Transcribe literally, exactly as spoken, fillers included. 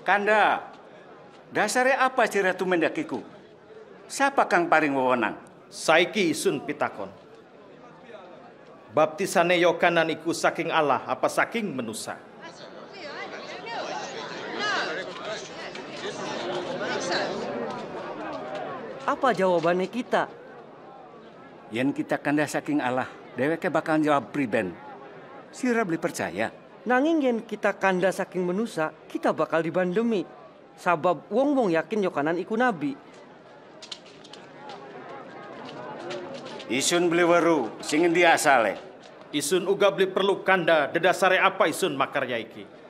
Kanda, dasare apa ciratu mendakiku? Siapa kang paring wewenang? Saiki isun pitakon. Baptisane Yohanan iku saking Allah apa saking manusia? Apa jawabannya kita? Yen kita kanda saking Allah, deweke bakal jawab priben. Sira beli percaya. Nanging yen kita kanda saking manusia, kita bakal dibandemi. Sabab wong-wong yakin Yohanan iku nabi. Isun beli weru, sing endi asale? Isun uga beli perlu kanda dedasare apa isun makarya iki?